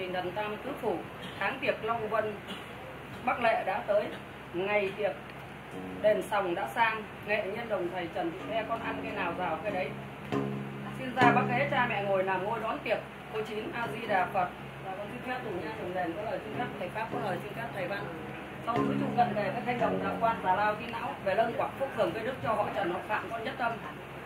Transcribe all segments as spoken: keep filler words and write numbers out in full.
đình Đần Tam Tứ Phủ, tháng tiệc Long Vân Bắc Lệ đã tới, ngày tiệc đền Sòng đã sang, nghệ nhân đồng thầy Trần Thị Khe con ăn cái nào rào cái đấy. Xin ra bác ghế cha mẹ ngồi làm ngôi đón tiệc. Cô Chín A Di Đà Phật. Và con xin phép tùng nha tùng đền có lời xin phép thầy pháp, có lời xin phép thầy văn. Sau thứ chung cận về các thanh đồng đạo quan giả lao tí não về lân quảng phúc hưởng cây đức cho họ Trần họ Phạm con nhất tâm.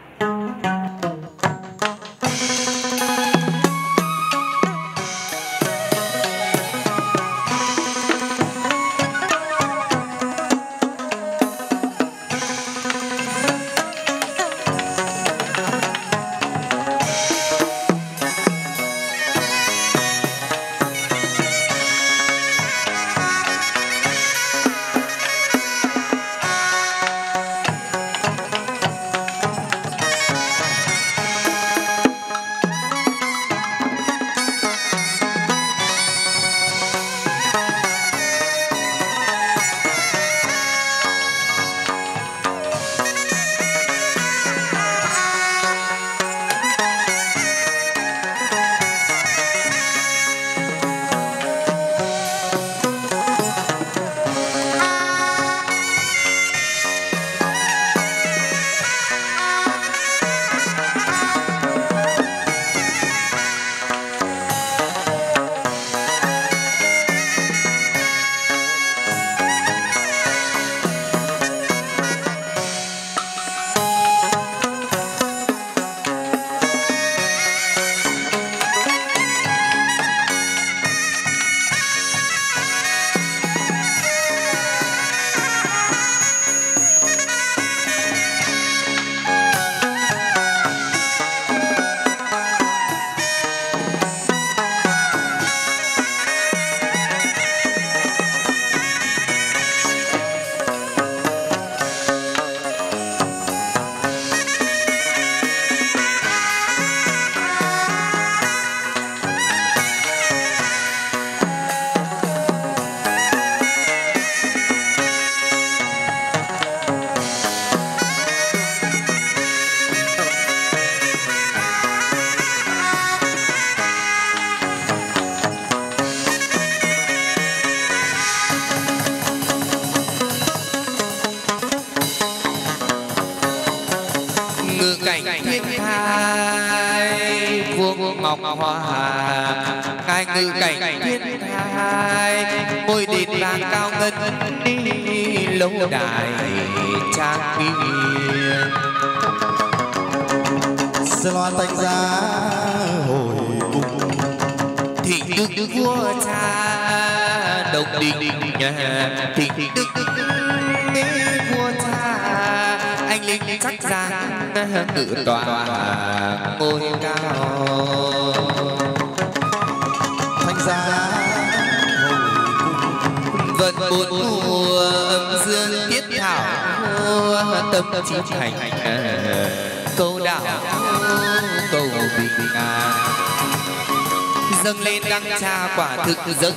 Ngọc Hoa ngài ngự cảnh thiên thai, ngôi đền vàng cao ngân đi lâu đài trang nghiêm. Sơn loan tách ra hồi cung, thị đức vua cha đồng đình nhà, thị đức vua cha anh linh chắc ra ngự tòa ngôi cao. Thanh giá vận bốn mùa âm dương tiết thảo, tâm trí thành câu đạo cầu bình an. Dâng lên đăng trà quả thực dâng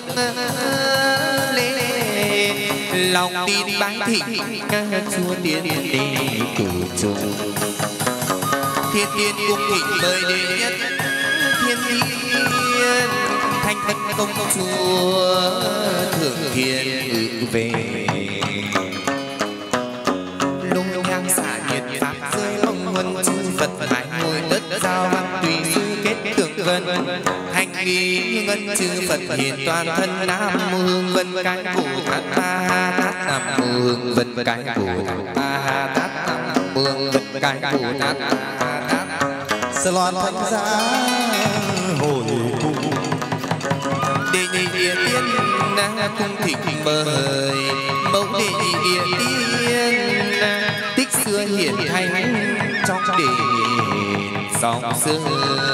lên lòng tin bái thịnh chúa tiên đề cử chung. Thiên tiên cung thịnh mời đệ nhất thiên tiên, thanh tân công chúa thượng thiên ngự về. Lung nhang xả nhiệt pháp rơi ông huân chư Phật hải ngồi đất giao văn tùy sư kết tượng vân. Hành nghi ngân chư Phật hiền toàn thân, nam mô hương vân cái cụ thát ba thát, nam mô hương vân cái cụ thát ba thát, nam mô hương vân cái cụ thát ba thát. Sơn loan thanh giá hồi cung, đệ nhị địa tiên cung thịnh mời, mẫu đệ nhị địa tiên tích xưa hiển thánh trong đền song sơn.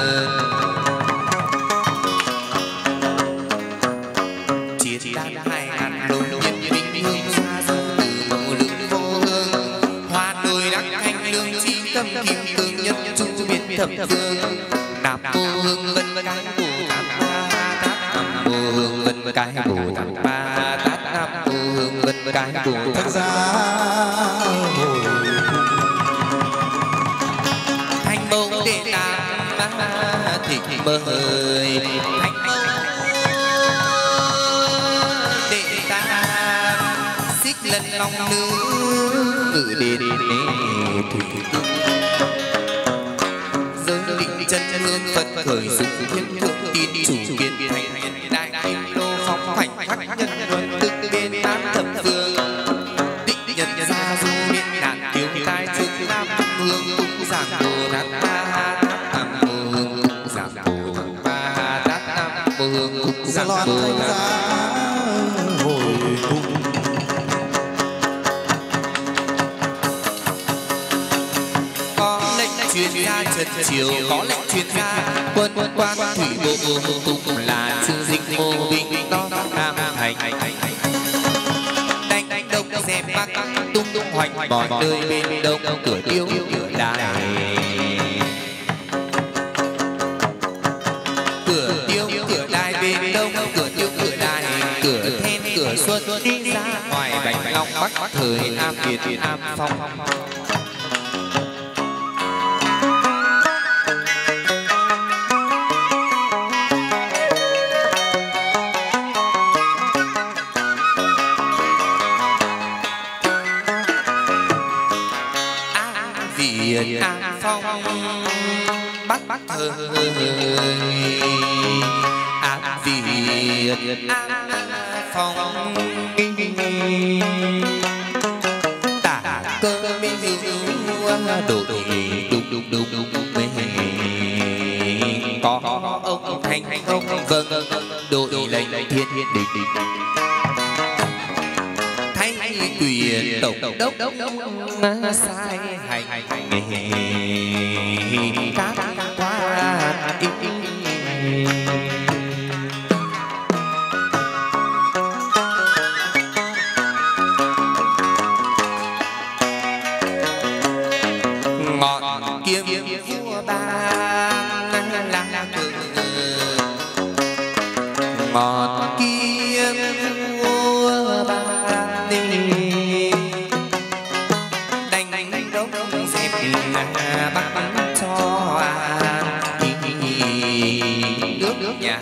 Chiết đan hai ngàn lôi nhân vinh hương xa xôi từ mẫu lượng vô hương, hoa đôi đắc thanh lương chi tâm kim cương nhất chu biến thập phương. Nam mô hương vân cái cụ thát ba thát, nam mô hương vân cái cụ thát ba thát, nam mô hương vân cái cụ thanh giá hồi thành mẫu đệ tam thịnh mời, thành mẫu chân long nữ ngự đến thủy giới định chân hương Phật khởi dụng thiên thượng tin chủ kiến thành đại kim lô phong khoảnh khắc nhân luân tức bên tam thập phương định nhân gia du miên nạn tiêu tai trước nam hương cũng giảng đồ đát ma nam hương cũng giảng đồ ma đát nam hương cũng giảng đồ chuyên gia trần triều có lệnh chuyên gia quân quan thủy bộ cùng là chư dịch mô binh đó nam thành đánh đánh đông xem bắc tung tung hoành mọi nơi bên đông cửa tiêu cửa đài cửa tiêu cửa đài bên đông cửa tiêu cửa đài cửa then cửa xuân đi ra ngoài bạch long bắc thời nam việt nam phong Việt An Phong Bắc Bắc thời An Việt An Phong tả cơ minh đội đục đục đục đục có ông thành ông vâng đội lệnh thiên địch quyền tổng đốc đốc đốc sai hành các quan ngọn kiếm vua ban là ngọn kiếm vua ban đánh đánh đốc dẹp bắt cho nước nước nhà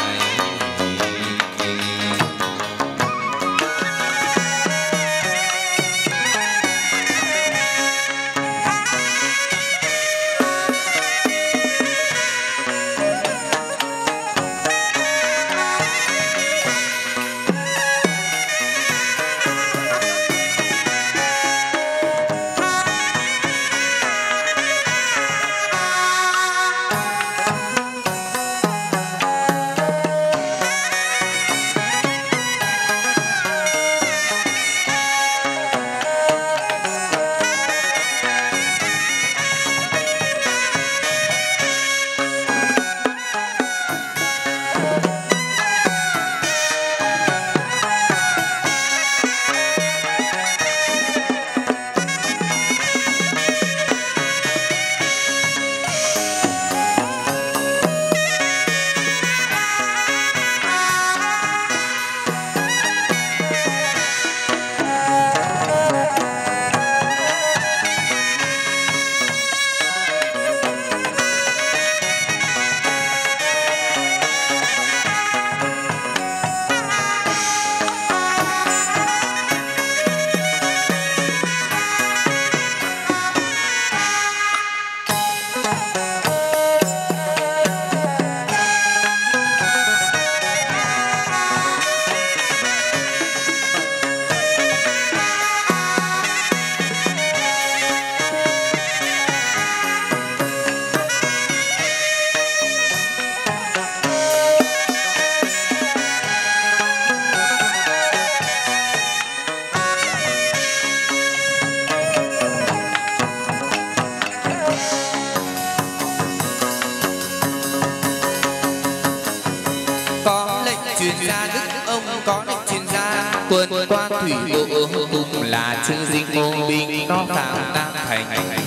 quân quan thủy bộ cùng là chư dinh ngô binh nó phạm nam thành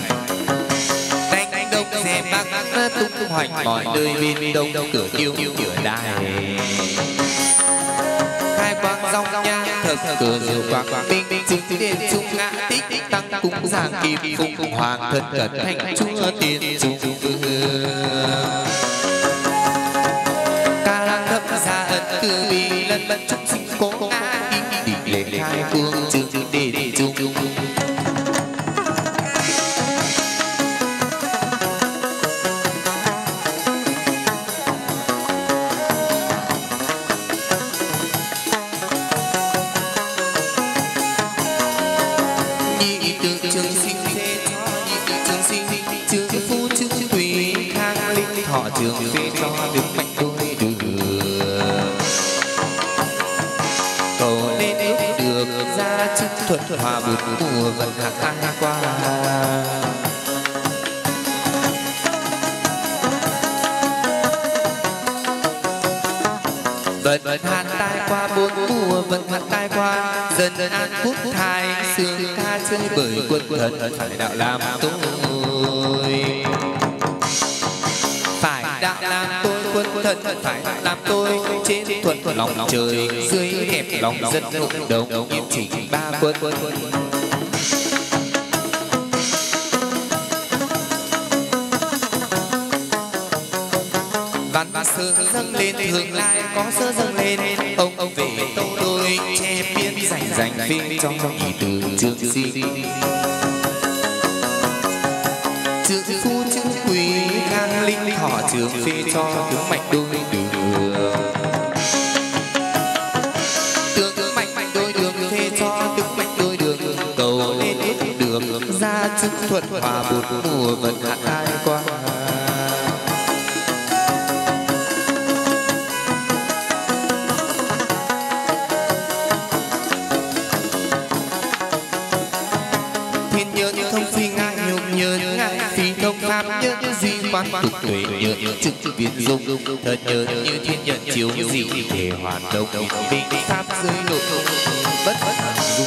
đánh đánh đông xem bắc tung tung hoành mọi nơi bên đông cửa tiêu cửa đài hai quang dòng nhang thập cửa diệu quang minh trung điện trung ngã tích tăng cung giang kim phụng hoàng thân cận thành chúa tiên trung ca lang thập gia ân cư bi lân bân trung sinh cố ngã lệ khai phương trường đề thọ trường phi cho đứng mạnh đôi đường cầu nên ước được ra chức thuận hòa bụt mùa vận hạt ai qua vận hạn tai qua bốn mùa vận hạn tai qua dần an quốc thái sương ca chơi bởi quân thần phải đạo làm tôi phải đạo làm tôi quân thần phải đạo làm tôi trên thuận lòng trời dưới hẹp lòng dân hội đồng nghiêm chỉnh ba quân văn và sơ dâng lên thường lại có sơ dâng lên ông ông về tâu đôi che biên dành dành phi cho nhị từ trương si chữ phu chữ quý khang linh thọ trường phê cho tướng mạnh đôi đường tướng tướng mạnh mạnh đôi đường phê cho tướng mạnh đôi đường cầu lên ước được ra chức thuận hòa bột mùa vận hạn ai qua thông pháp nhớ duy quan tục tuệ nhớ chức viên dung thật nhớ như thiên nhận chiếu dị thể hoàn đồng bình pháp giới lộ bất hẳn dung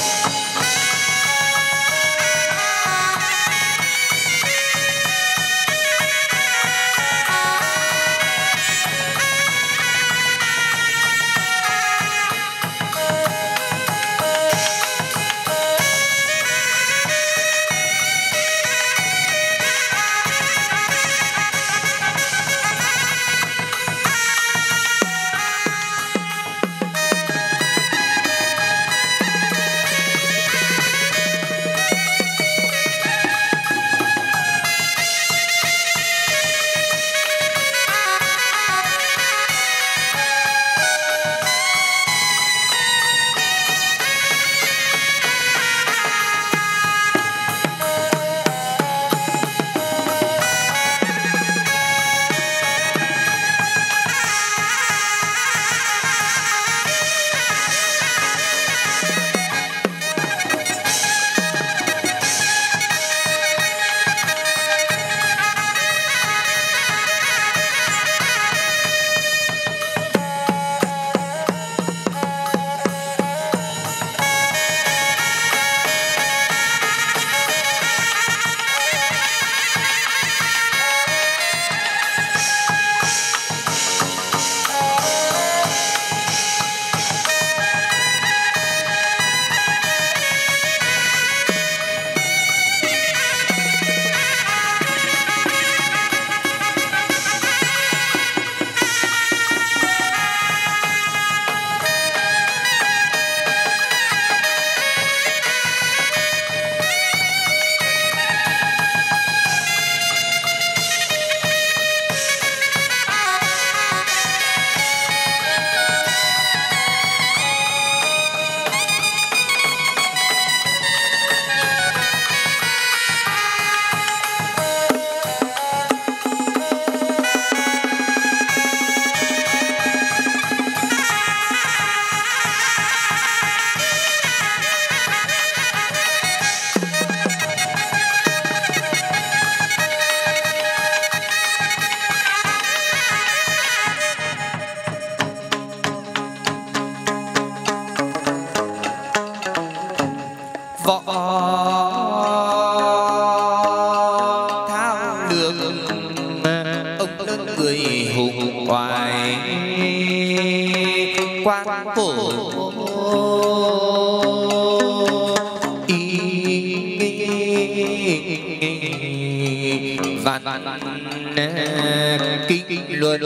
kinh luân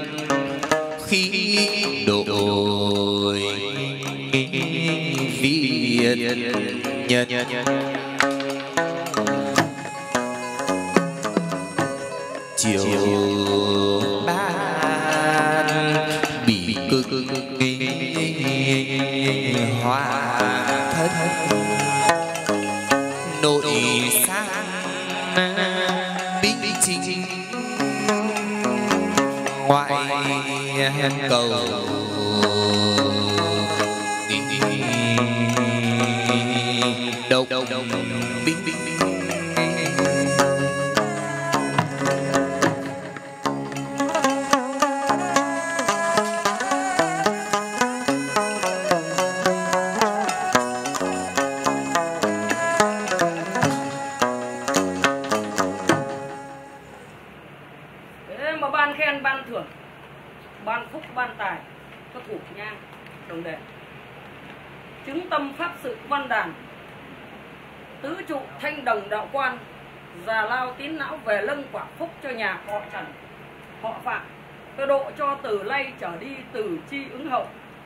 khí độ Việt nhân chiều ban bị cực hoa thất nội sang binh chính ngoại cầu đâu binh binh ban phúc ban tài các thủ nhang đồng đề chứng tâm pháp sự văn đàn tứ trụ thanh đồng đạo quan già lao tín não về lân quả phúc cho nhà họ Trần họ Phạm cơ độ cho từ lay trở đi từ chi ứng hậu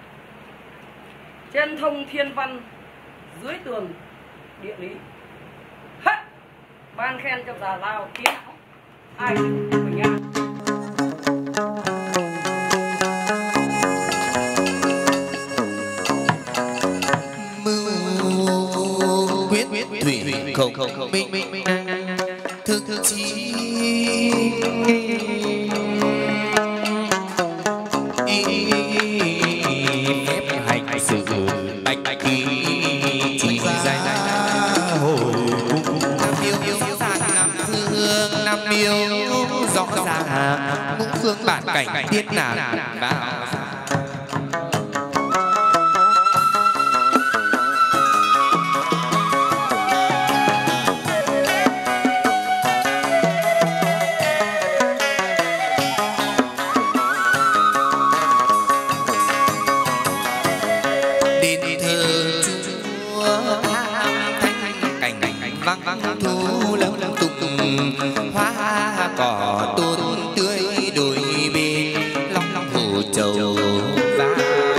trên thông thiên văn dưới tường địa lý. Hết ban khen cho già lao tín não ai bình an. Thủy không không minh minh thực chí phép hành sự bạch bạch kỳ chỉ dài hồi nam yêu yêu sang nam thương nam yêu rõ ràng ngũ phương bản cảnh thiên nạn vào thu lâu tục hoa cỏ tôn tươi đôi bên long long hồ trầu vang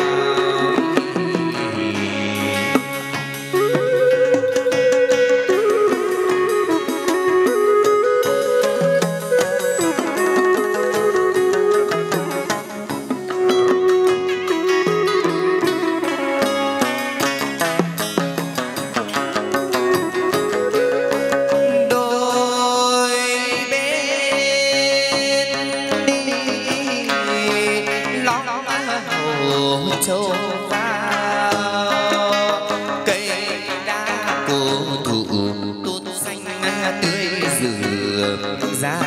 châu vào cây đa cổ thụ tốt xanh tươi rực ra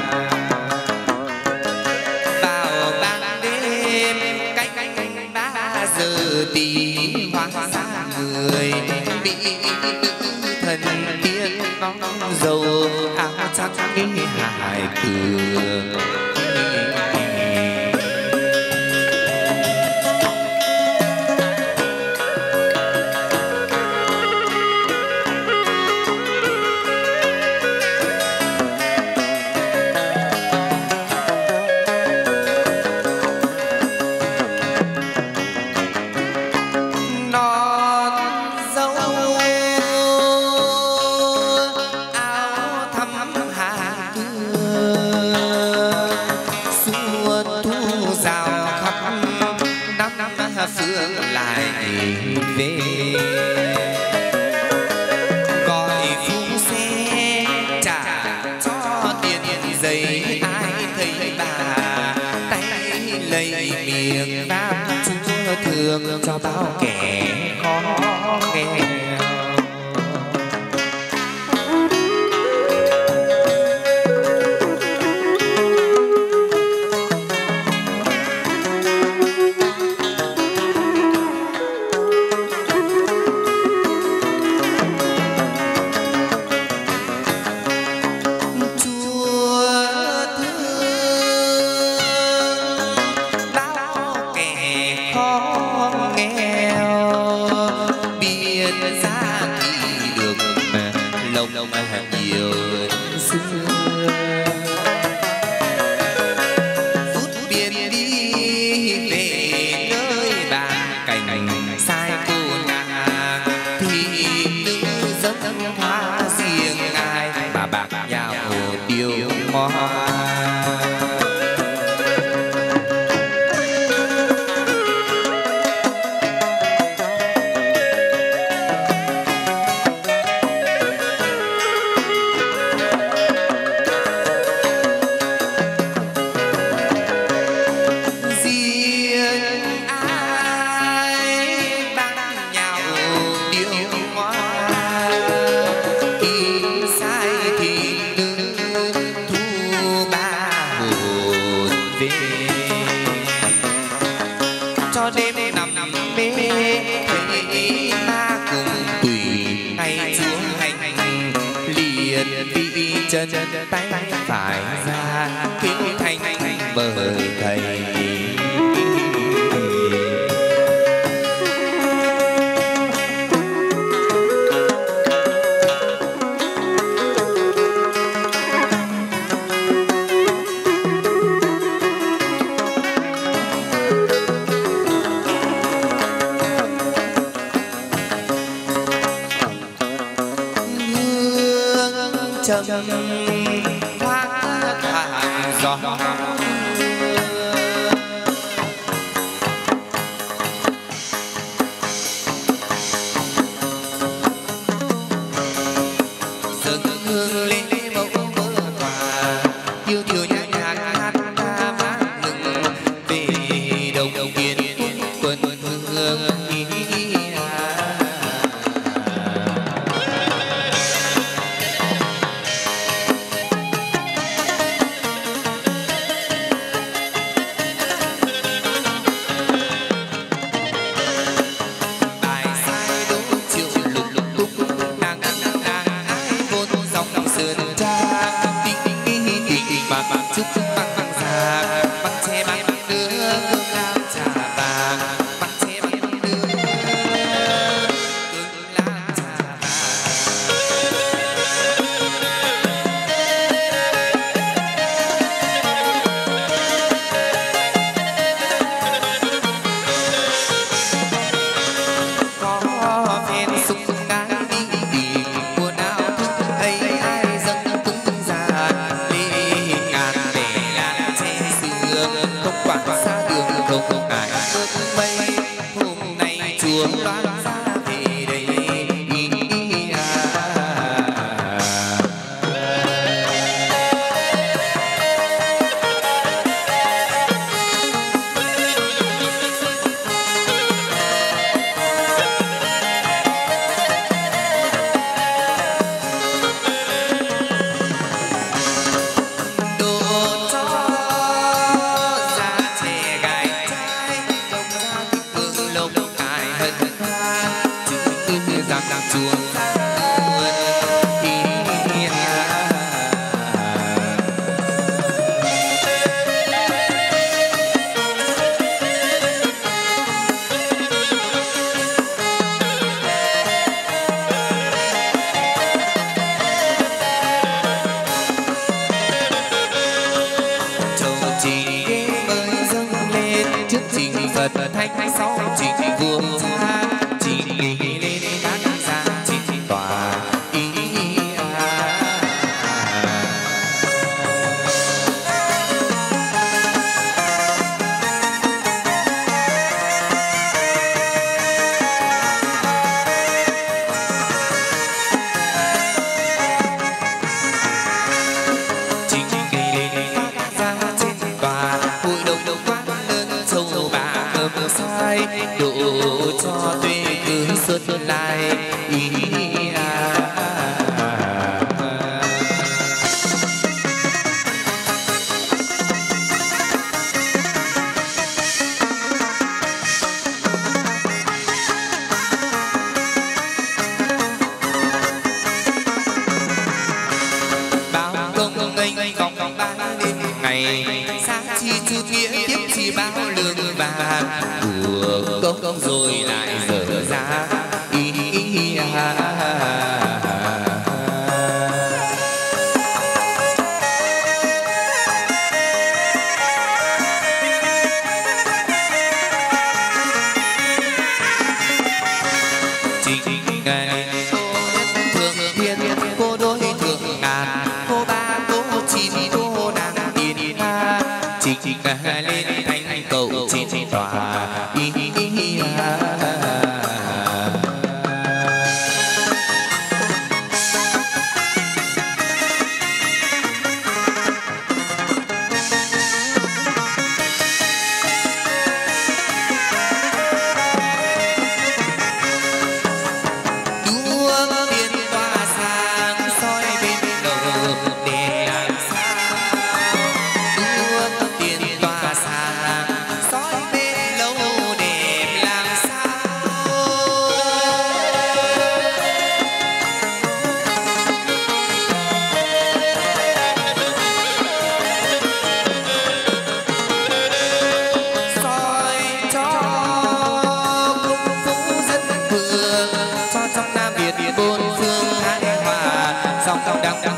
vào ban đêm canh canh ba giờ tí hoa xa người bị thần tiên nóng dầu áo trắng hải cường phương lại về gọi phu xe trả cho tiền giấy ai thấy bà tay lấy miệng nam chúa thương cho bao kẻ khó nghe. Nghèo biển xa về cho đêm nằm nằm mê thấy ma cùng tùy hay chúa hành liền vị chân tay phải ra kêu thanh bởi thầy. Trầm hoa thả gió dâng hương lên mẫu mơ tòa yêu thiêu nhã nhạc hát ca vang lừng về đồng tiền quân hương chúc băng băng già băng che băng đưa hương lam trà vàng băng che băng đưa hương lam trà vàng có phen súng ngái đi đi mùa nào thức ấy ai dâng cứng già không quản xa đường không ngại bước mây hôm nay chùa loan ra về đây đang chuông châu chỉ ơi dâng lên trước trình Phật thánh sau trình vua cha trình lên các gia trình tòa ý trình lên các gia trên tòa hội đồng đồng quan lớn châu bà âm sai độ cho tuệ cứ xuất lại ý bao công nghênh vòng ba đêm ngày sáng chi chữ nghĩa tiếp chi bao lương vàng của công công rồi lại dở ra ý trình ngày thường thiên cô đôi thường ngàn cô ba cô chín cô đang yên trình lên thành cầu trên tòa ý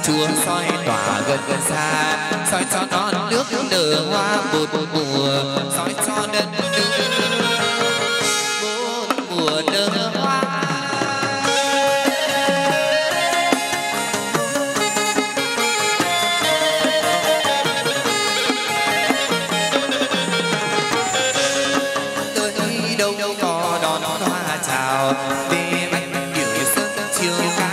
chúa soi tỏa gần gần xa, soi cho non nước nở hoa bốn mùa, soi cho đất nước bốn mùa nở hoa. Tới đâu đâu có đón hoa chào về anh biểu sớm chiều ca.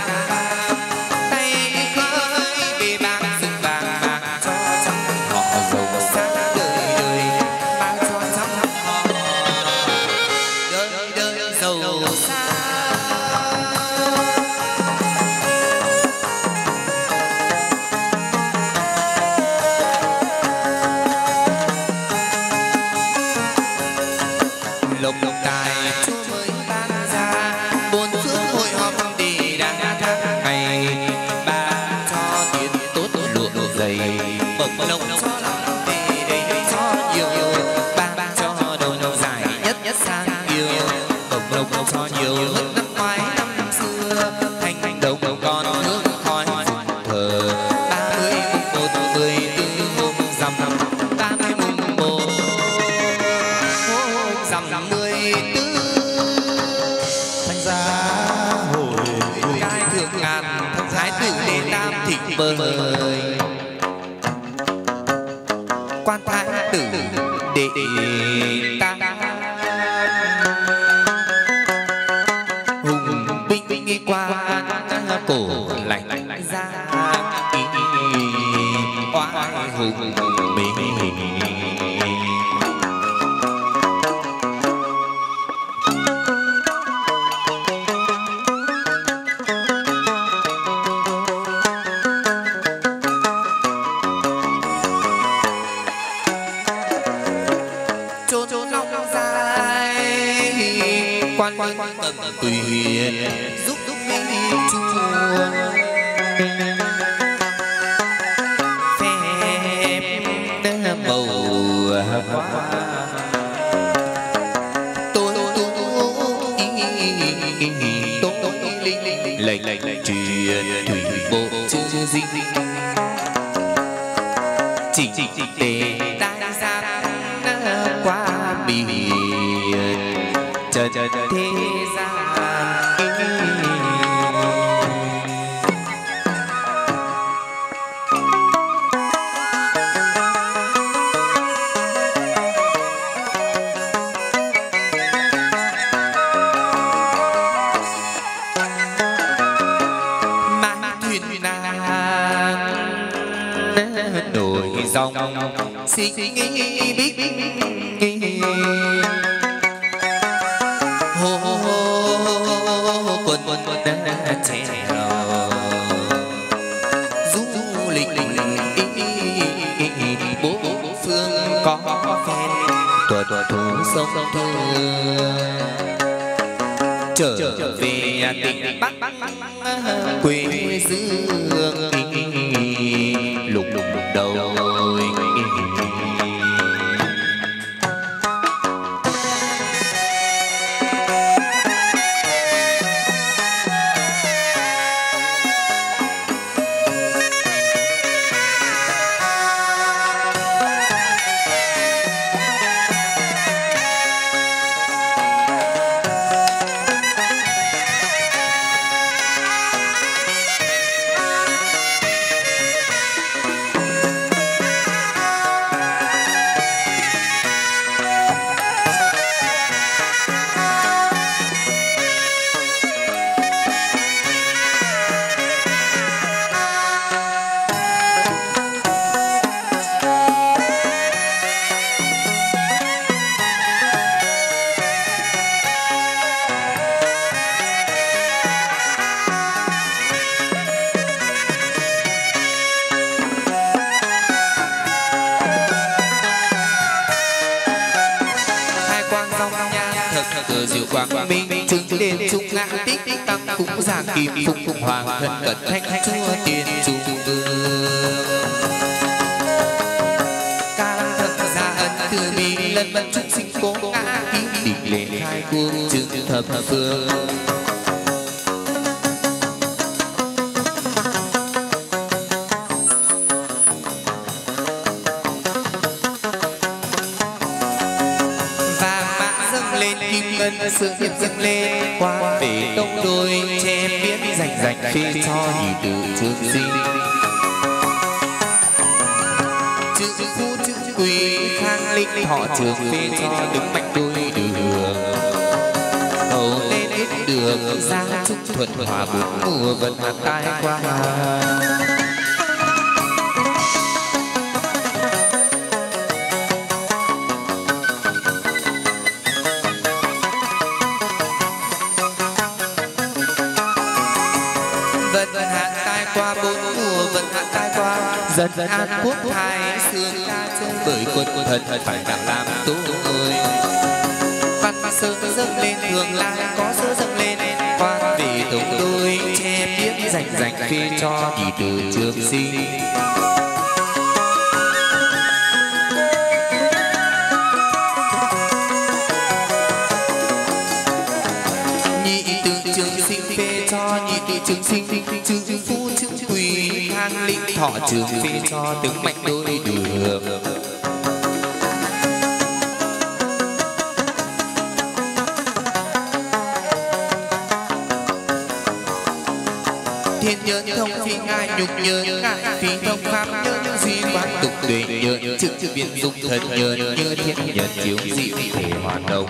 Bơi quan thái tử đệ ta hùng binh qua cổ lạnh ra oai hùng mình. Tầm tùy giúp giúp mi chùa phép bầu hoa tôi tôi tôi lệnh lệnh truyền thủy bộ chư dinh chỉ chỉ để đại gia qua biển chờ chờ thế gian. Mang thuyền nàng nổi dòng xinh bích hô hô hô quần quần quần trèo du lịch bố phương có phen tuần tuần thú sông thơ trở về tỉnh Bắc quê dương lục lục đầu. quang minh chứng lên trung ngã tích tích tăng cúng giảng kim phúc phụng hoàng thân cận thanh chúa tiên trung vương ca thật gia ân từ bi lân vân chúng sinh cố ngã kính định lễ khai cuồng chứng thập phương lên kim ngân sương hiệp dâng lên qua về đông đôi che biết rành rành phê cho nhị tự trường sinh chữ phu chữ quý khang linh thọ trường phê cho đứng mạnh đôi đường hầu lên hết đường ra chúc thuận hòa bốn mùa vận hạn tai qua dân an quốc thái xương bởi quân thần phải đạo làm tu người văn sơ dâng lên thường lai có sơ dâng lên quan vì tổng đôi che biết rành rành phê cho nhị từ trường sinh nhị từ trường sinh phê cho nhị từ trường sinh chữ phu chữ quý khang linh thọ trường phê cho tướng mạnh đôi đường thiên nhớ thông phi ngài nhục nhớ ngài phi thông pháp nhớ những duy quan tục tuệ nhớ trực trực viên dục thần nhớ nhớ thiên nhật chiếu dị thể hoàn đồng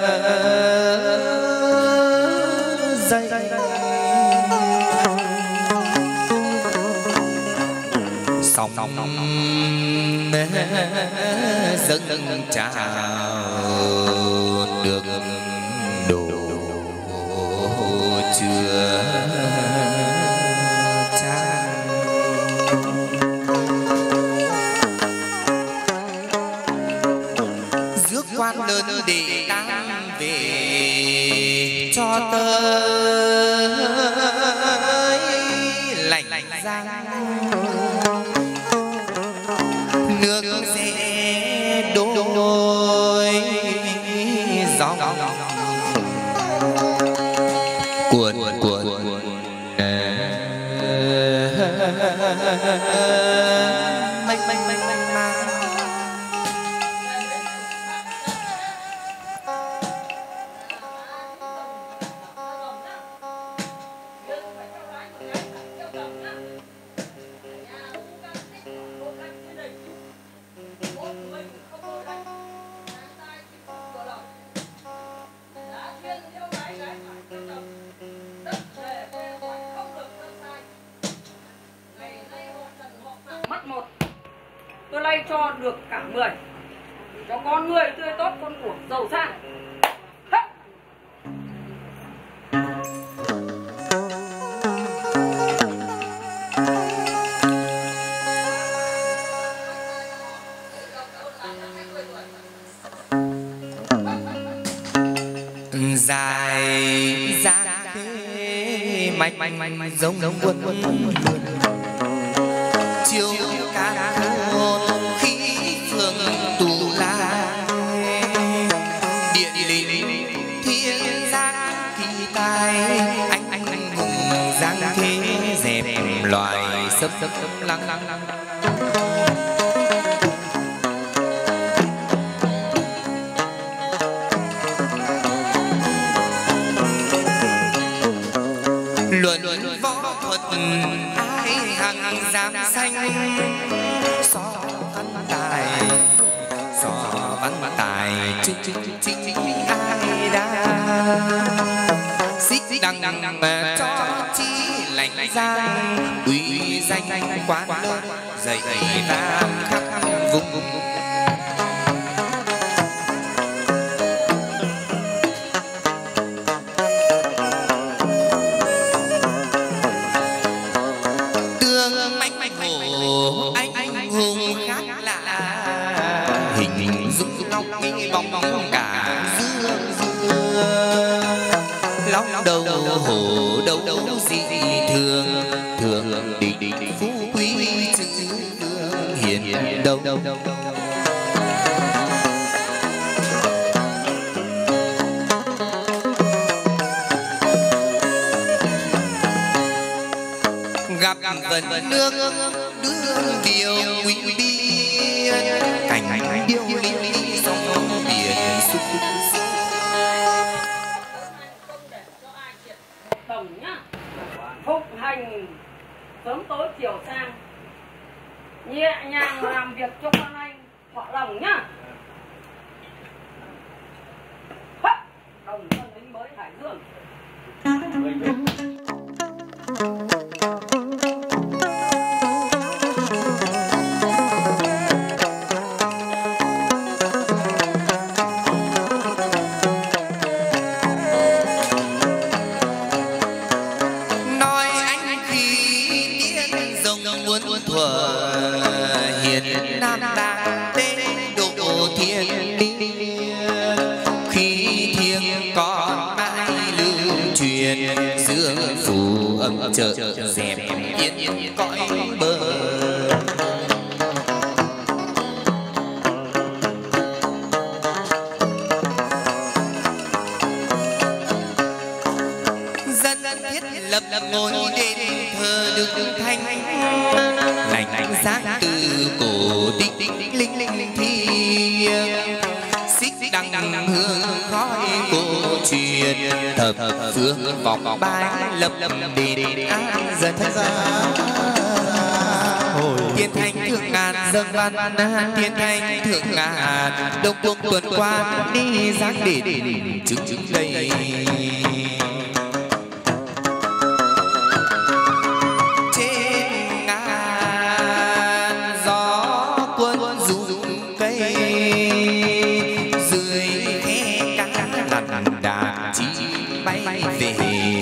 dây sóng dâng trào được đổ chưa chan rước quan lớn để đang về cho tới lạnh giang nước sẽ đôi gió cuộn cuộn mênh mênh mênh mênh mang mất một tôi lay cho được cả mười cho con người tươi tốt con của giàu sang. dài dáng thế mạch mạch giống giống quân quân chiều ca hồn khí phương tù la địa linh thiên giang kỳ tài anh anh anh hùng giang thế dẹp loài sấp sấp sấp lăng lăng lăng luận võ thuật ai hằng hằng dám xanh so văn tài so văn tài chính chính chính chính ai đã xích đằng đằng mà cho chi lạnh giang uy danh quán lớn dạy ta khắp vùng vùng đầu hổ đâu đâu gì thường thường định định phú quý chữ vương hiền đâu đâu gặp vần nước đưa điều quý biên cảnh điêu lý sông biển xúc tổng nhá phúc hành sớm tối chiều sang nhẹ nhàng làm việc cho con anh họ lòng nhá. Đồng thân lính mới Hải Dương. chợ dẹp yên yên cõi bờ dân thiết lập ngôi đền thờ đức thanh lành lành giác từ cổ tích tích linh linh thiêng xích đằng đằng hương khói cổ truyền thập phương vọng bài lập lập đền an dân ra tiên thanh thương ngàn dâng văn thiên thanh thượng ngàn đông quốc tuần quan đi giác đền chứng chứng đây trên ngàn gió quân rú cây dưới khe cá lằn đàn chỉ bay về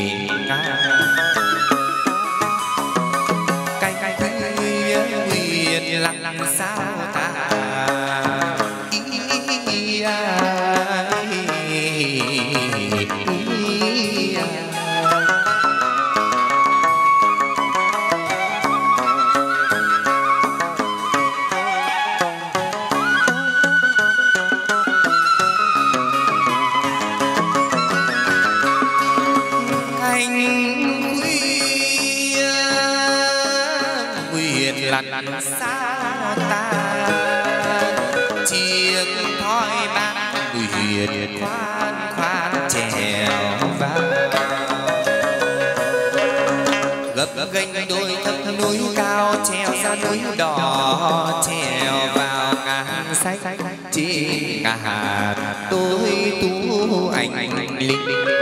cay cay nguyện lặng sao ta lặn sao ta chiếc thoi bác nguyệt khoan khoan trèo vào gấp gánh đôi thấp núi cao trèo ra núi đỏ trèo vào ngàn sách trên ngàn tôi tú anh linh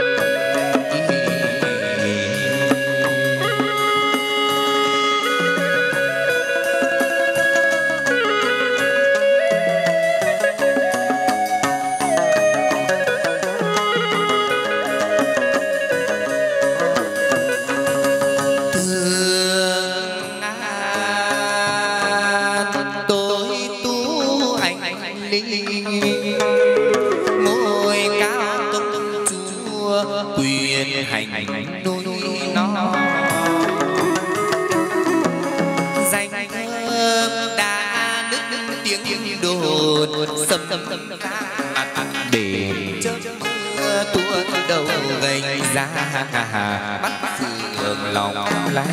ngôi cao túc chúa quyền hành núi nó danh thơm đã nức tiếng đồn sầm sầm để chớp mưa tuôn đầu gành ra bắt phượng lòng lai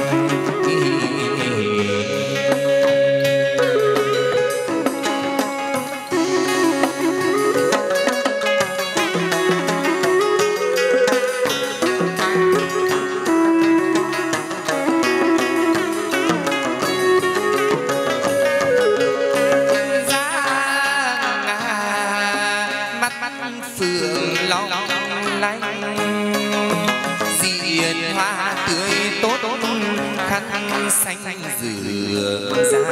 xanh rửa ra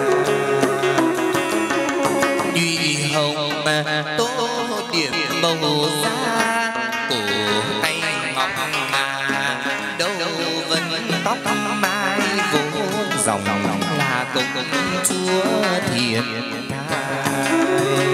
nhụy hồng mà tô điểm màu da cổ tay ngọc mà đâu vẫn tóc mai vốn dòng là công chúa thiện thai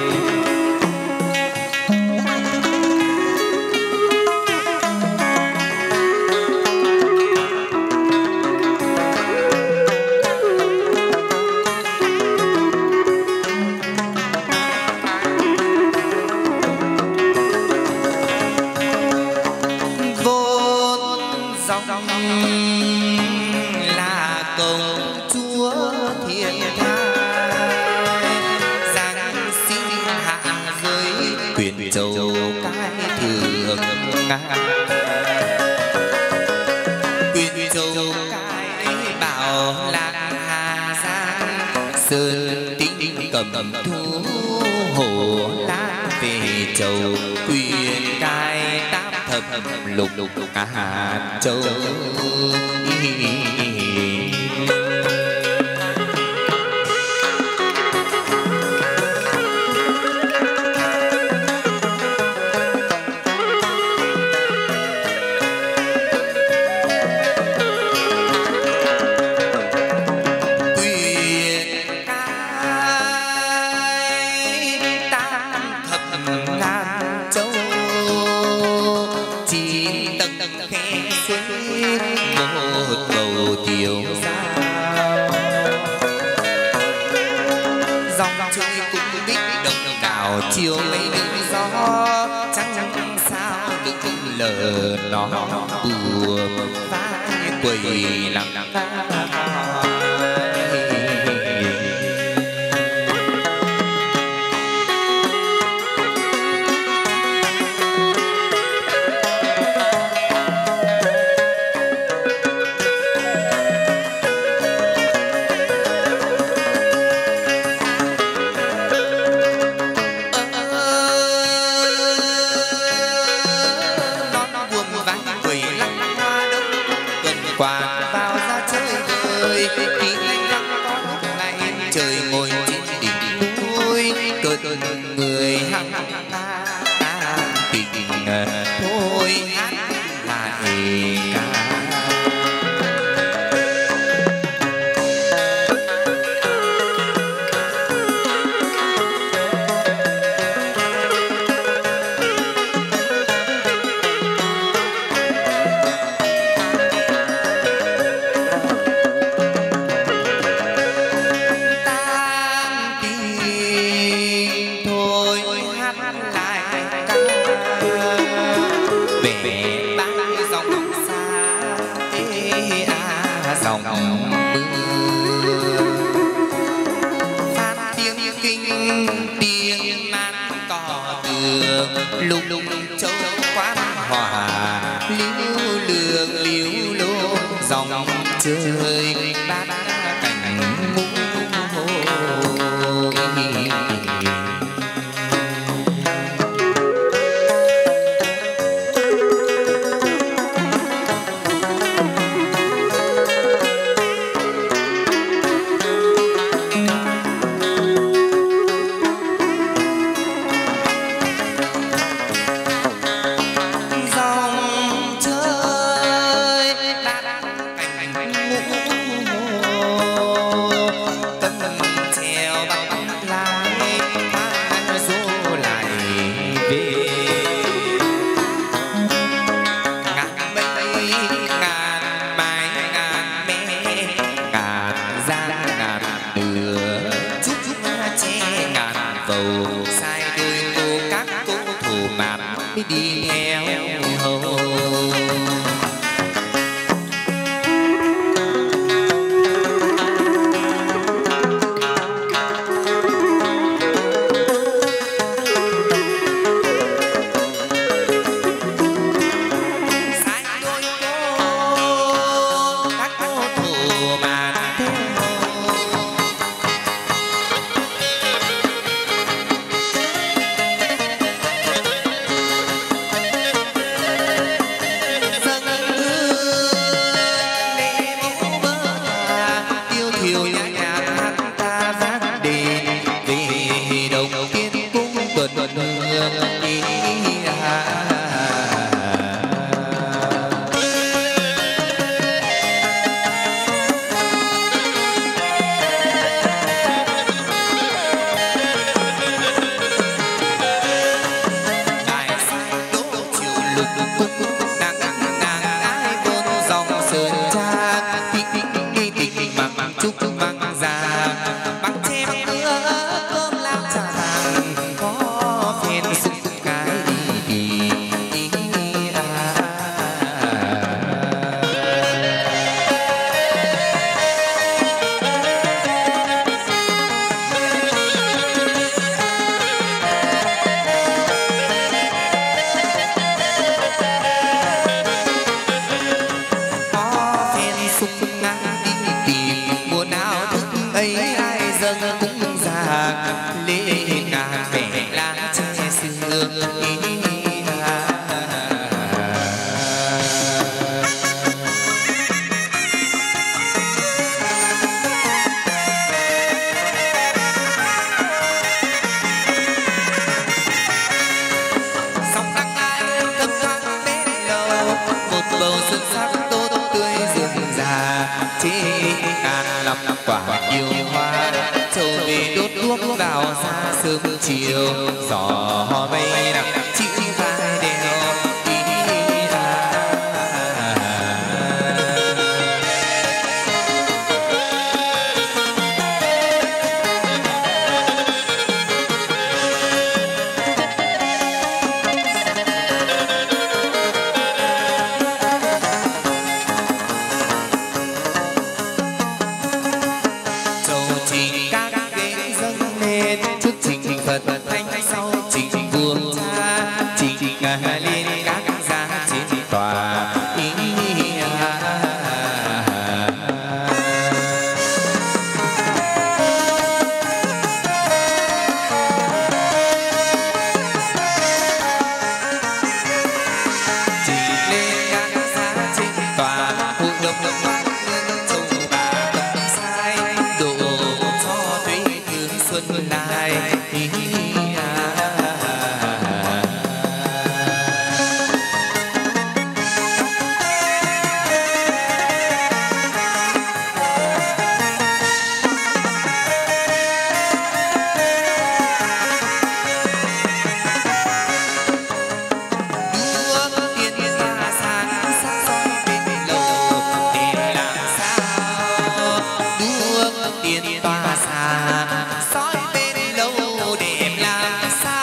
là công chúa thiên thai giang sinh hạ giới quyền châu cái thường quyền châu cái bảo lạc hà giang sơn tinh cầm thu hổ lan về châu quyền cai tám thập lục lục hà châu chiều mấy đêm gió trắng trắng sao được lờ nó bùa vai quầy làm dòng mưa phát tiếng kinh tiếng mát cỏ tường lung lung châu quán hòa liễu lường liễu lô dòng chơi bát cảnh ngũ đi theo hầu chiều gió mây nặng chịu vai đèo đi à. Châu trình các ghế dâng lên trước trình Phật thanh sau trình vương cha trình lên các giá trên tòa tiền tỏa xa soi bên lâu đẹp làm sao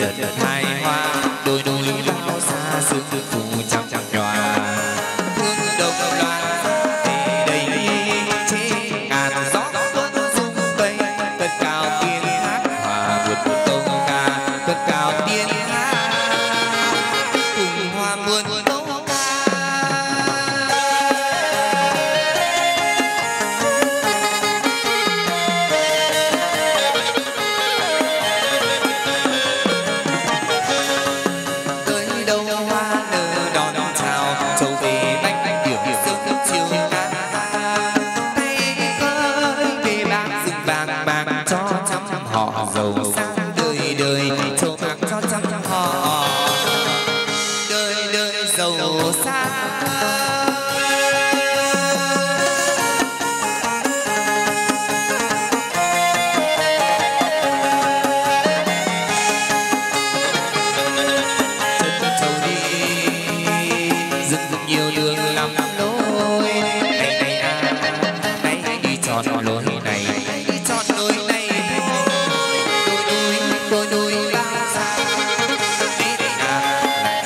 chợt hai hoa đôi đôi bao xa sương phủ trong trong nhòa hương đông loan về đây trên ngàn gió tuôn rung bay cất cao tiếng hát hòa vượt một câu ca cất cao tiếng hát cùng hoa muôn câu giàu sang đời đời cho bạc cho trăm họ đời đời giàu sang chân trâu đi dựng nhiều đường làm lối này này à này đi tròn lối này đi tròn lối này đôi đôi bao xa đi đi à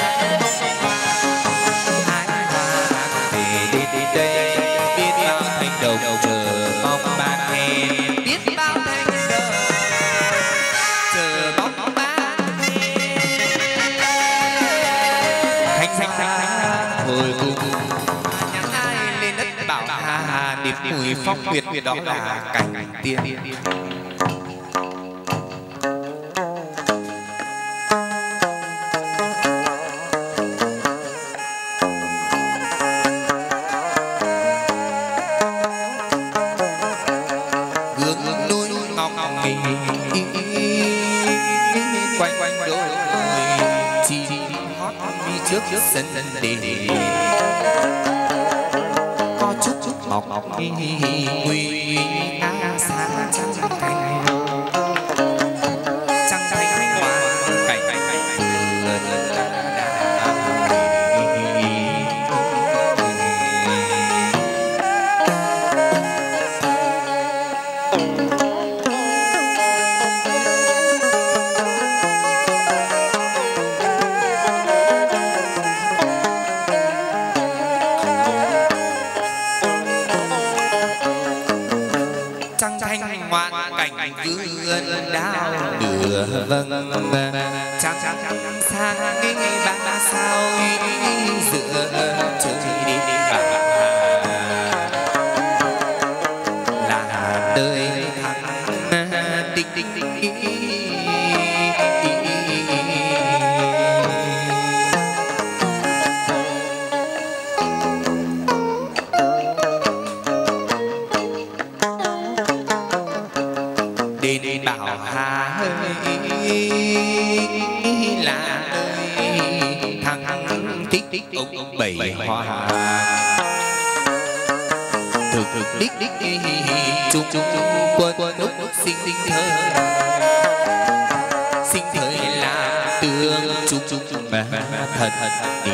hai hoa về đi đi đây biết bao thành đồng chờ mong ban hè biết bao thành đồng chờ mong ban thanh thanh thanh hồi cùng nhắn ai lên đất bảo hà hà điệp mùi phong nguyệt đó là cảnh tiên quanh quanh đôi chi hót trước sân đền có chút chút mọc mọc nguy á xa trăng cánh trăng cánh hoa cảnh thanh ngoan cảnh vươn đao đưa vâng trăng xa nghe ba sao giữa trời đi bà là đời thằng đinh đinh đinh đến bảo hà ơi là ơi thằng tích tích ông bảy hoa thực thực đích đích chung chung quân quân lúc sinh sinh thơ sinh thời là tương chung chung chung mà thật thật đi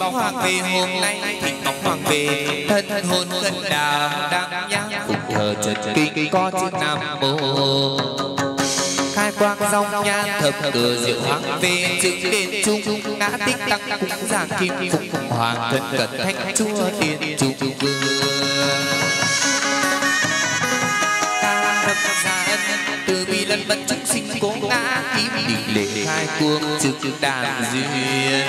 hoàng về hôm nay thịnh ngọc hoàng về thân thân hồn cân đào đăng nhang phụng thờ trần kinh có chữ nam mô khai quang dòng nhan thập cờ diệu hoàng về dựng đền trung ngã tích tăng cúng giảng kim phụng phụng hoàng thân cận thánh chúa tiên trung vương từ bi lần bất chúng sinh cố ngã kim định lễ khai cuồng trực đàn duyên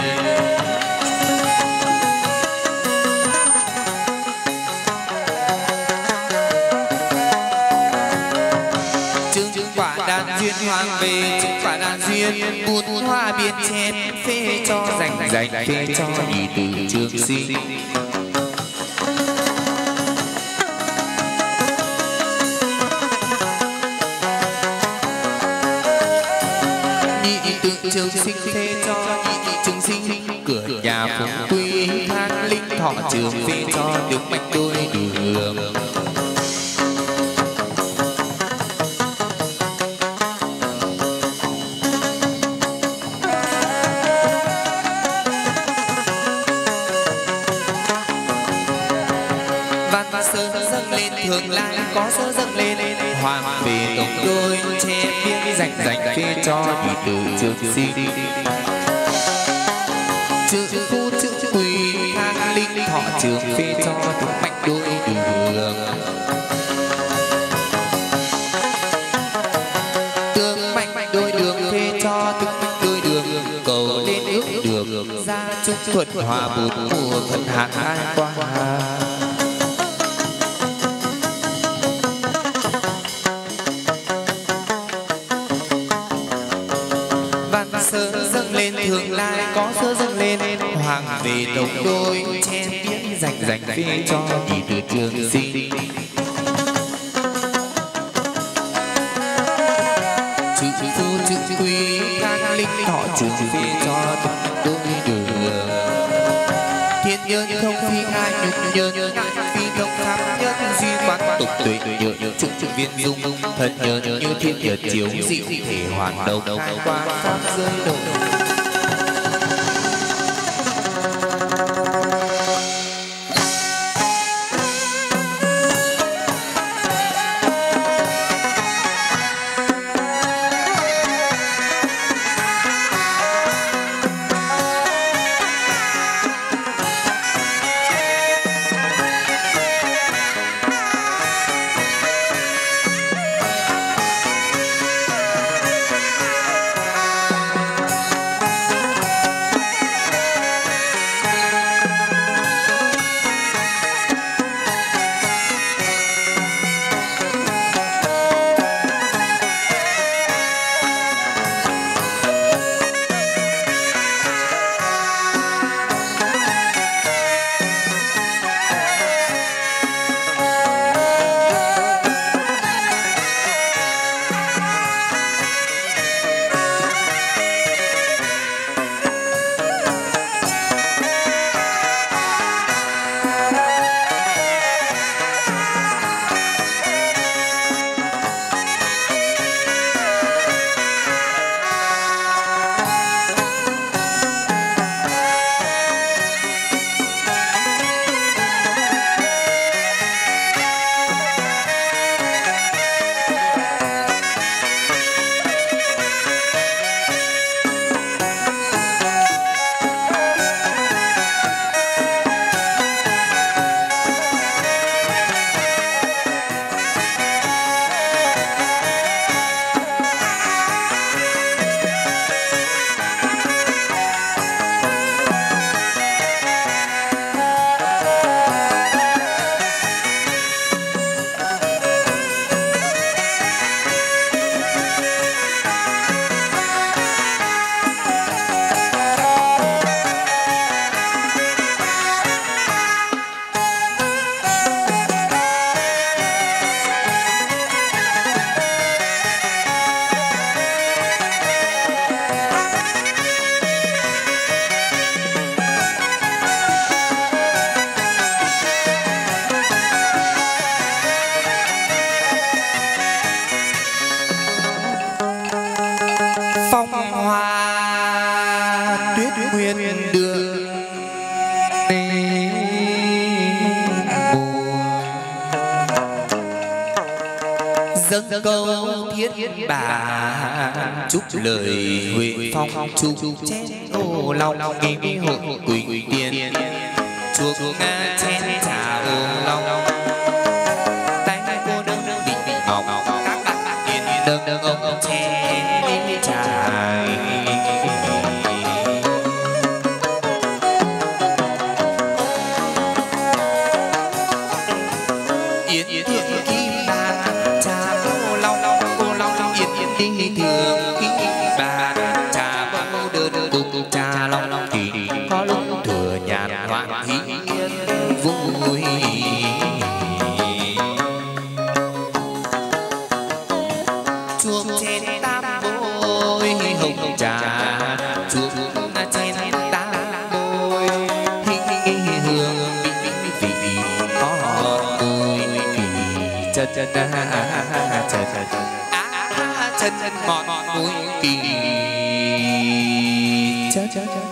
chứng quả đàn duyên hoàng về chứng quả đàn duyên buôn hoa biên chén phê cho dành dành phê cho đi từ trường sinh trường sinh phê cho nhị trường sinh cửa nhà phụng quy thang linh thọ trường phê cho được mạch đôi đường văn sơ dâng lên thường lai có sơ dâng lên hoàng về tổng đôi che biên dành dành phê cho đi từ trường sinh chữ phu chữ quỳ thang linh thọ trường phê cho được mạch đôi đường tương mạch đôi đường phê cho được mạch đôi đường cầu lên ước đường gia chúc thuận hòa bốn mùa thuận hạn hai qua sơ dâng lên thường lai có sơ dâng lên hoàng về đồng đôi che biên dành dành phê cho đi từ trường sinh chữ phu chữ quý thang linh thọ trường phê cho từng đôi đường thiên nhân không phi ai nhục nhân phi thông tham nhân duy quán tục tuệ nhờ chúc chúc viên dung thân nhờ như thiên nhật chiếu dị thể hoàn đầu khai quang pháp rơi đầu dâng câu thiết bà chúc lời huệ phong chúc chén ô long nghi hội quỳ tiền chuộc nga chén trà ô long tay cô nâng bình bình ngọc các bạn yên nâng nâng ông chén trà yên yên kim bà trà ô long ô long yên yên đi thường kim bà trà bao đơn cùng trà long long kỳ có lúc thừa nhàn hoan hỷ vui chuông trên tam bôi hồng trà chuông trên tam bôi hương vị vị vị có mùi chân chân chân chân chân ngọt mùi kỳ chân chân chân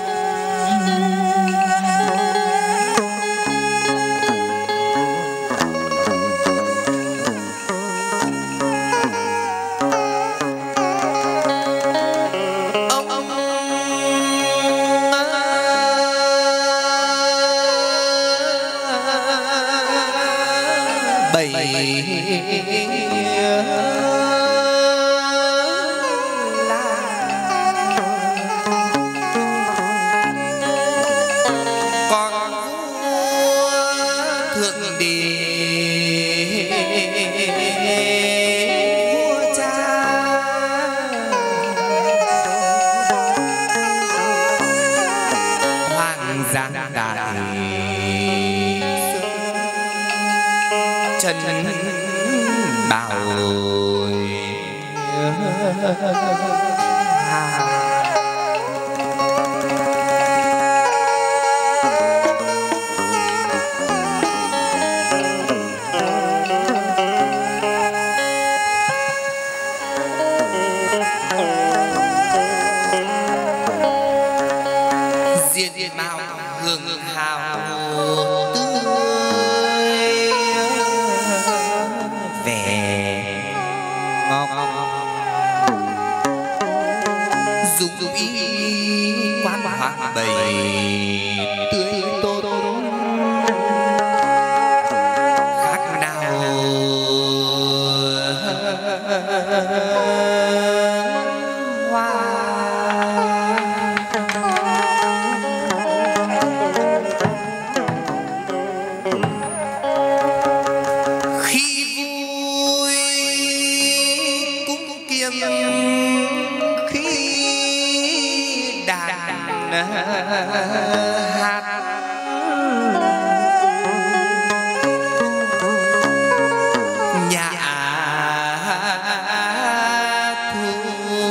chân bảo diên diên mạo hương hào dung dung ý quán hoa bầy tươi tốt khác nào hoa khi vui cũng kiêm hát nhà thu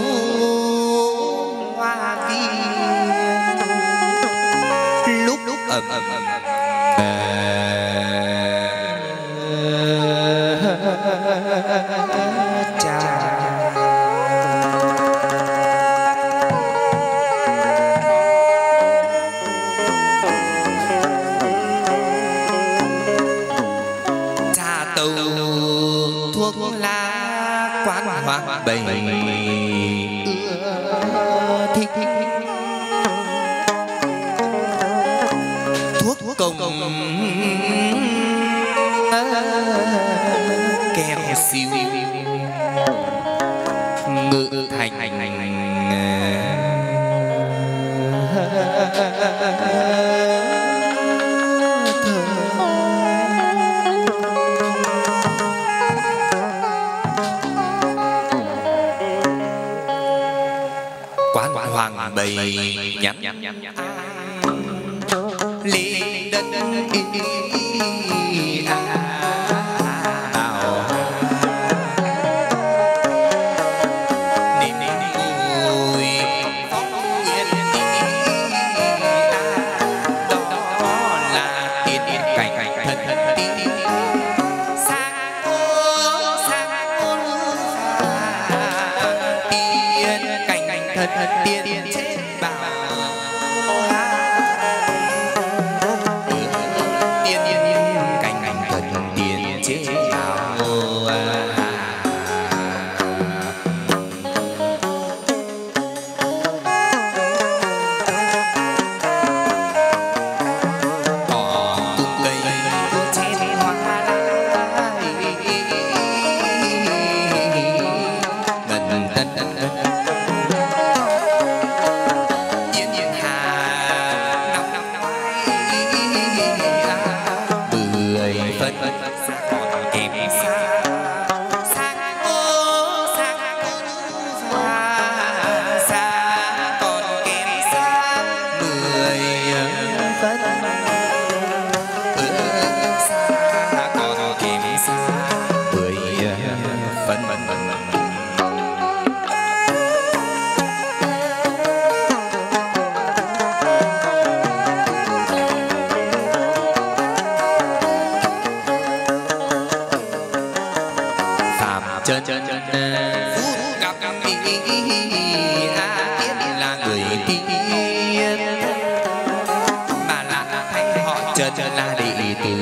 hoa viên lúc lúc ầm ầm cha thuốc lá quán hoa bầy ưa thích thuốc công keo siêu ngự thành quán hoàng bầy nhắm nhắm nhắm nhắm lên đất thân tiên chết bảo chân phút gặp đi a tiên là người tiên mà là hay họ chân là đệ tử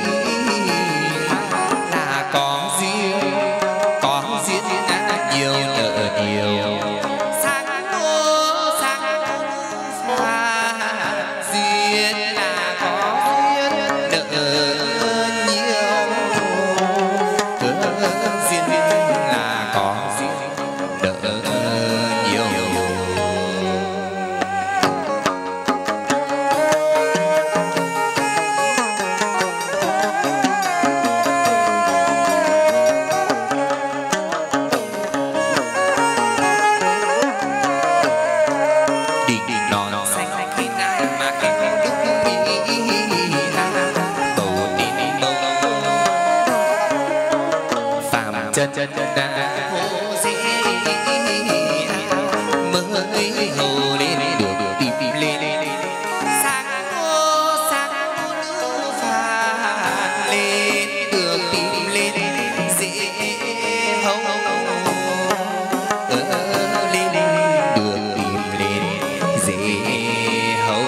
là có duyên có duyên nhiều nợ nhiều sang ô sang xa duyên là có duyên nợ nhiều duyên là có duyên nợ nhiều chân chân đã hô dễ mới hầu lên được tìm lên sang ô sang ô nữ pha lên được tìm lên dễ hầu lên được tìm lên dễ hầu.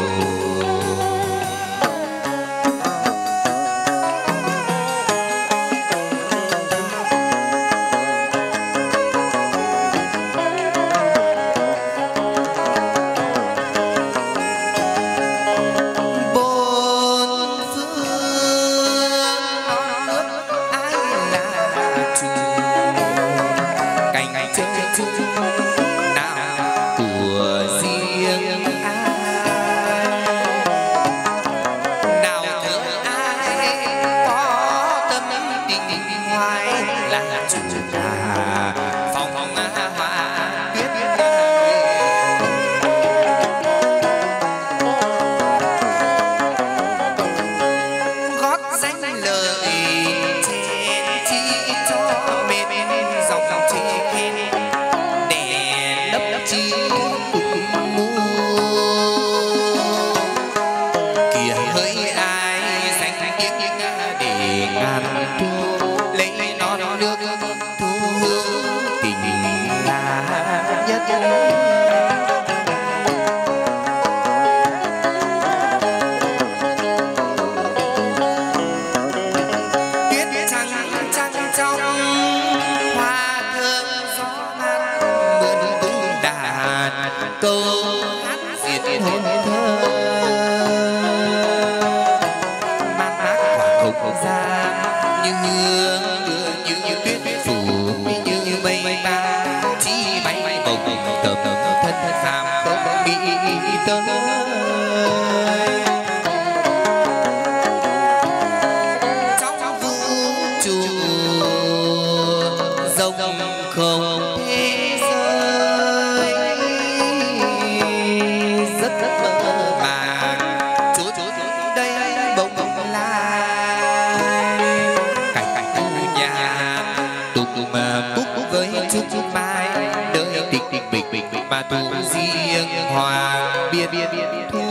Mà tu riêng hòa biệt thu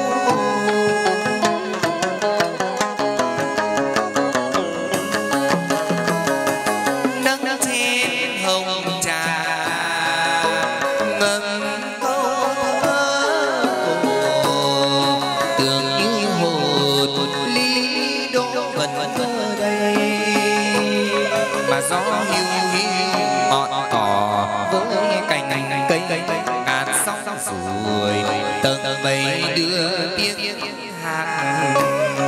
nâng trên hồng trà ngâm câu thơ tưởng như hồn ly đô vẫn ở đây mà gió hiu hiu ngọn cỏ với cành cây ngàn sóng rồi tầng mây đưa tiếng hát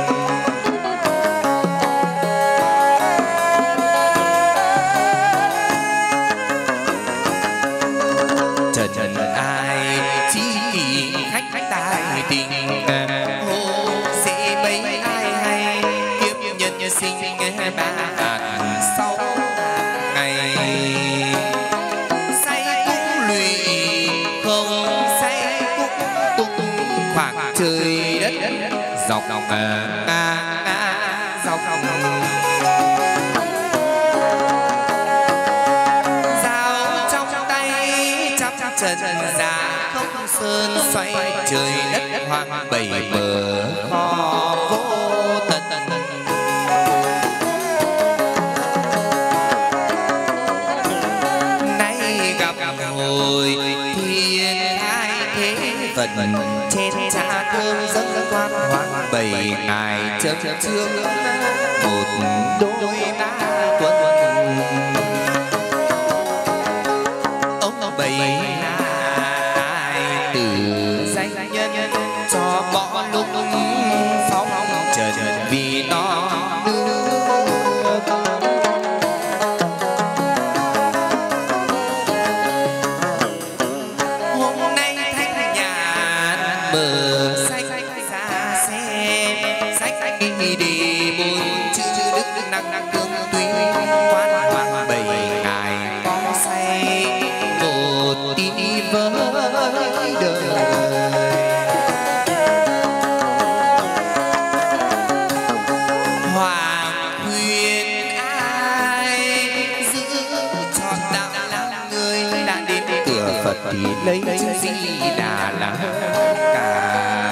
trần trần ai chỉ vì khách tài tình hồ sẽ bấy ai hay kiếp nhân sinh ba hạt sau ngày trời đất dọc dọc ngà ngà dọc dọc dao trong tay chắp trần giá không sơn xoay trời đất hoang bảy bờ kho vô tận trên cha thương dẫn quan hoang bầy ngài chấm trước một đôi ba tuần ông bầy ngài từ danh nhân cho bỏ lúc phóng trần vì nó đi bốn chữ đức năng cương tuy quan hoàng bầy ngài có say một tí với đời hoàng khuyên ai giữ trọn đạo làm người đã đến cửa Phật thì lấy chữ Di Đà là cả.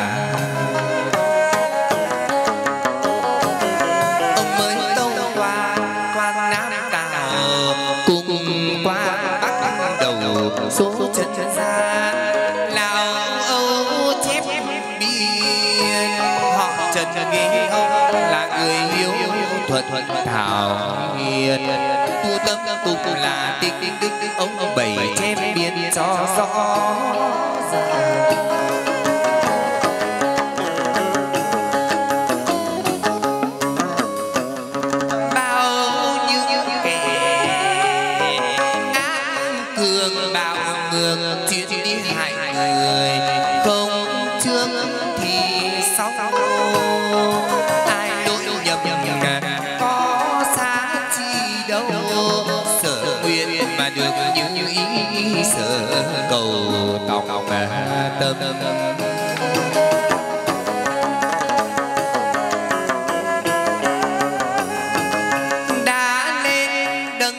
Số chân ra lao âu chép biên họ Trần nghe ông là người hiếu thuận thảo hiền tu tâm tục là tích đức ông bảy chép biên cho rõ ràng. Được như ý sở cầu tòng tâm đã lên đâng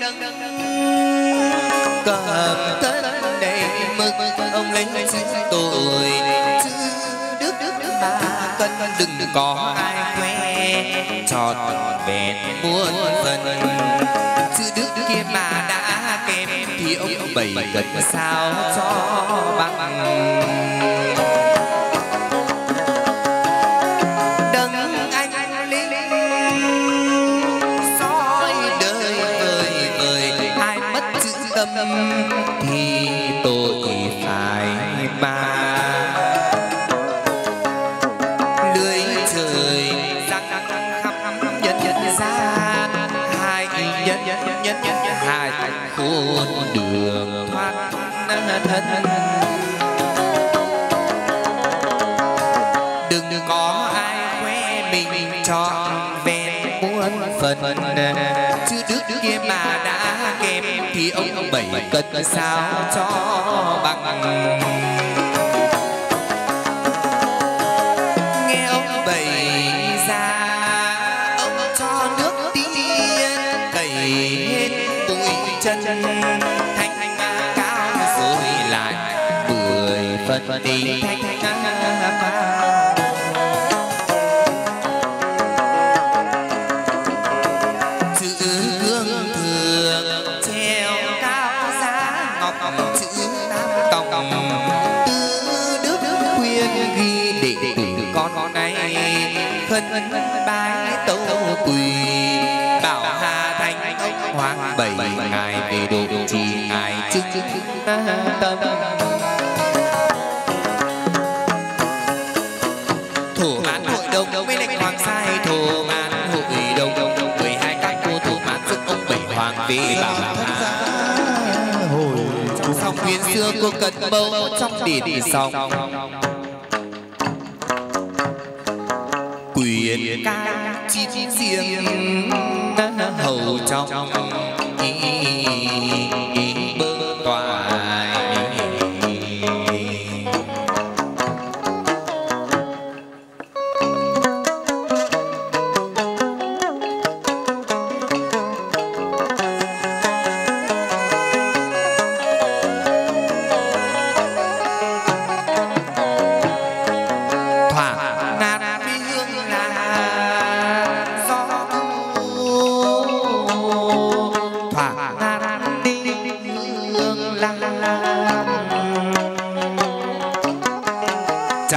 cầm tất đầy mực ông lấy chữ tội chữ đức ba cân đừng có ai khoe tròn vẹn muôn phần chữ đức kia mà đã kèm thì ông bảy gần sao cho bằng đấng anh linh soi đời vời vời ai mất chữ tâm thì tội phải mà lưới trời răng khắp nhân nhân gian hai nhân nhân nhân nhân hai khôn đường thoát thân đừng có ai khoe mình trọn vẹn muôn phần chứ đức kia mà đã kèm thì ông bảy cần sao cho bằng nghe ông bảy ra ông cho nước tiên tẩy hết bụi chân thanh thanh cao rồi lại mười phần đi thanh thanh cao chữ cương thường treo cao giá ngọc chữ nam còng từ đức khuyên ghi để con này khấn bái tâu quỳ bảo hà thành ông hoàng bảy ngài về độ trì ngài chứng tâm thổ án hội đồng với lệnh hoàng sai thổ án hội đồng mười hai các cô thổ án giúp ông bảy hoàng về bảo hà hồi xong nguyên xưa cô cần bầu trong điện xong quyền ca chín riêng hầu trong bơ toại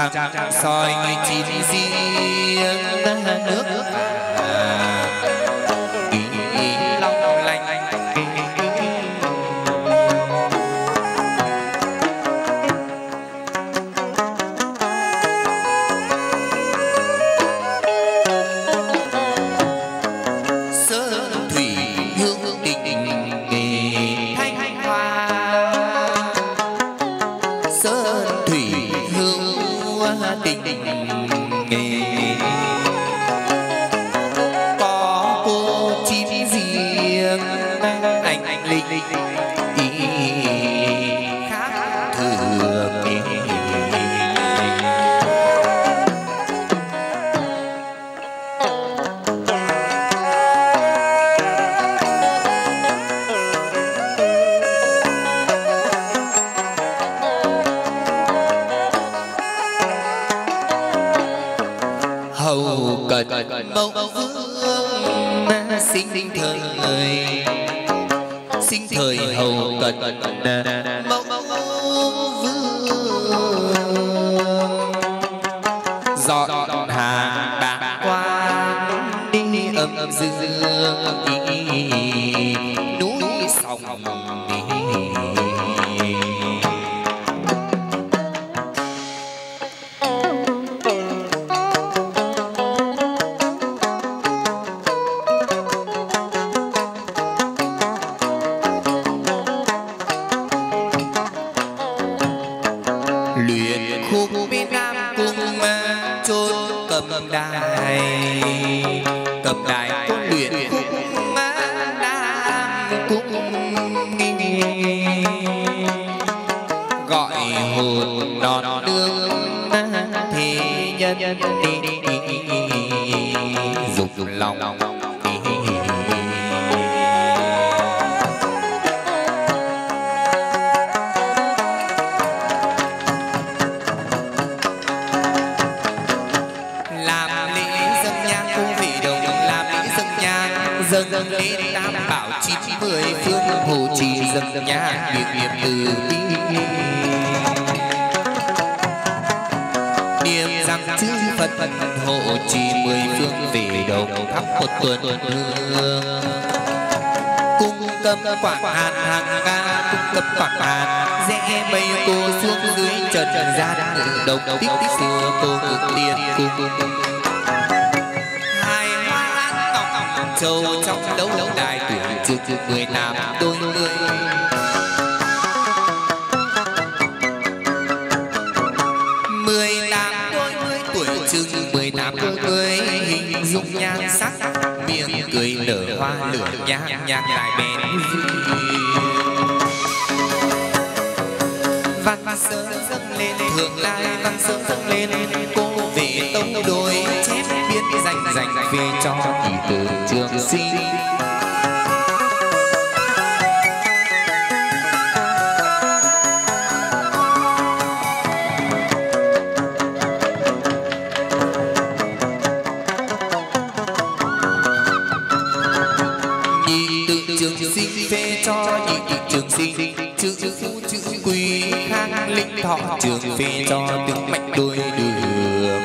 trăng soi chín riêng nước long lanh. Sơn thủy hương tình nghề thanh hoa, sơn thủy hương tình nghề có cô chim riêng anh anh linh khác thường. Hầu cận mẫu vương sinh thời, sinh thời hầu cận mẫu vương dọn hàng bạc quan đi âm dương núi sòng. Luyện khúc bên Nam Cung chốn cầm đài, cầm đài có luyện khúc Nam Cung gọi hồn non nương thế nhân dục lòng. Dâng lên tam bảo chín mười phương hộ trì dâng nhang niệm niệm từ bi, niệm rằng chư Phật hộ trì mười phương về đầu thắp một tuần hương. Cung cấp quảng hàn hàng ca, cung cấp quảng hàn rẽ mây cô xuống dưới trần gian ngự đồng tích xưa cô ngự tiên cung. Châu trong đấu đấu đài tuổi chưa chưa mười tám đôi mươi, mười tám đôi mươi tuổi chừng mười tám đôi mươi, hình dung nhan sắc miệng cười nở hoa lửa nhang nhang lại bén văn văn sơ dâng lên thượng lai văn sơ dâng lên cô về tông đôi chép biên danh danh về cho kỳ từ trường sinh. Nhị tự trường sinh phê cho nhị tự trường sinh, chữ phú chữ quý khang linh thọ trường phê cho từng mạch đôi đường.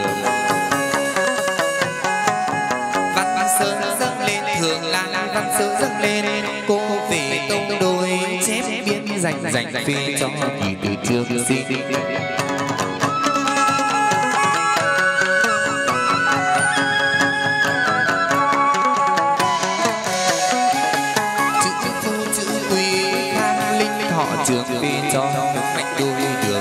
Văn sơ dâng lên thường lang văn sơ dâng lên cô về tông đôi chép biên danh danh phê cho kỳ từ trường sinh. Trường phê cho mạch đôi đường,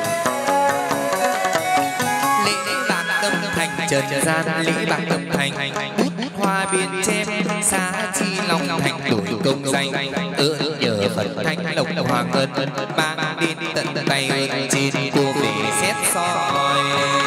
lễ bạc tâm thành trần gian lễ bạc tâm thành bút hoa biên chép xa chi long thành đổi công danh ơn nhờ Phật thanh lộc hoàng ngân mang đến tận tay ơn trên cô về xét soi.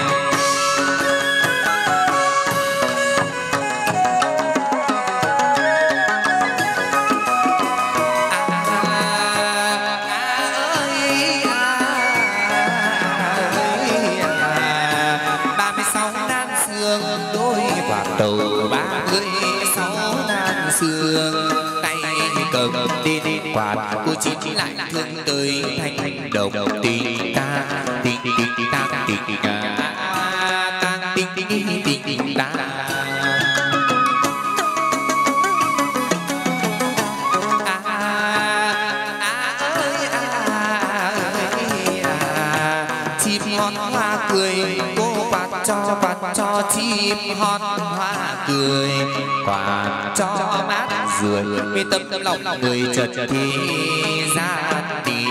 Đầu ba mươi sáu nan xương tay cầm đi đi quạt cô chỉ lại thương tới thành đồng tình ta tình tình ta tình ta. tình ta. Cho quạt cho chim hót hoa cười, quạt cho mát rượi mi tâm lòng người chợt thì ra đi.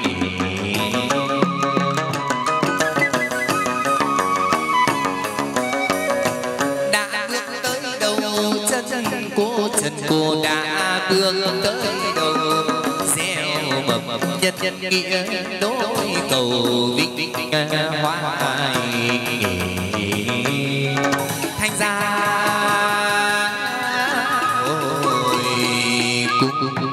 Đã bước tới đầu chân cô, chân cô đã bước tới đầu, gieo mầm nhân nhân nghĩa đôi cầu vinh vinh hoa thành ra ôi cung